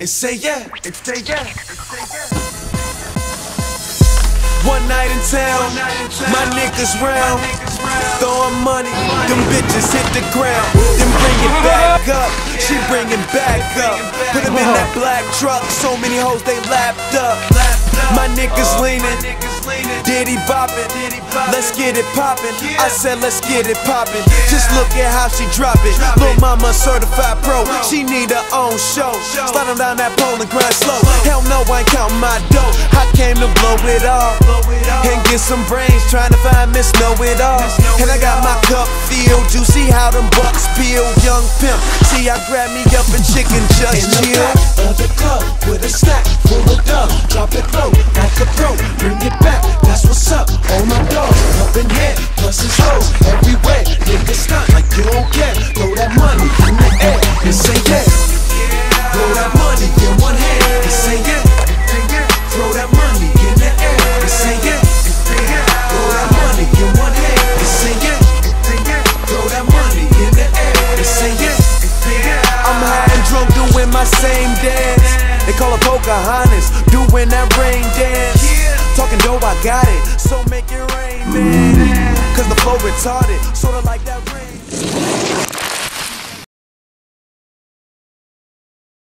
and say yeah, and say yeah, and say yeah. One night in town, my niggas round, throwing money, them bitches hit the ground, then bring it back up, she bring it back up, put them in that black truck, so many hoes they lapped up. My niggas leaning, Diddy boppin', let's get it poppin'. I said let's get it poppin'. Just look at how she drop it. Lil' mama certified pro, she need her own show. Sliding down that pole and grind slow. Hell no, I ain't counting my dough. I came to blow it all and get some brains, trying to find Miss Know-It-All. And I got my cup filled, you see how them bucks peel. Young pimp, see I grab me up and chicken just chill. In the back of the club with a stack full of dough, drop it low like a pro, bring it back, that's what's up. All my dogs up in here, plus his hoes everywhere. Niggas stunt like you don't care. Throw that money in the air and say yeah. Throw that money in one hand and say yeah. Throw that money in the air and say yeah. Throw that money in one hand and say yeah. Throw that money in the air and say yeah. I'm high and drunk doing my same dance. They call her Pocahontas, doing that rain dance. Talking dope, I got it, so make it rain, man. Cause the flow retarded, sorta like that rain.